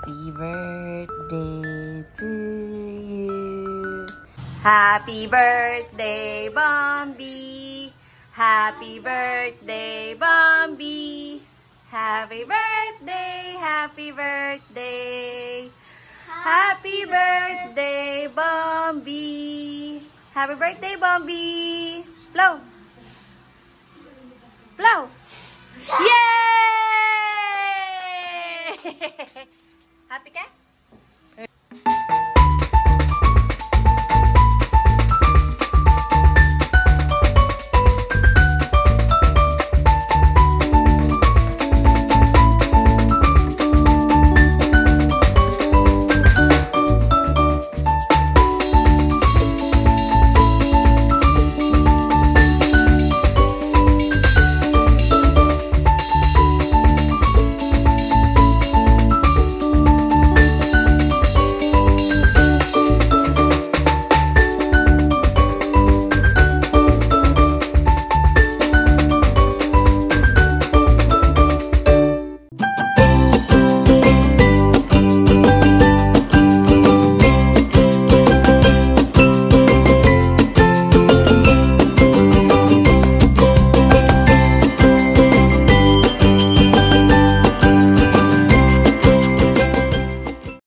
Happy birthday to you. Happy birthday, Bomby. Happy birthday, Bomby. Happy birthday, happy birthday. Happy birthday, Bomby. Happy birthday, Bomby. Blow. Blow. Yay! Happy ka?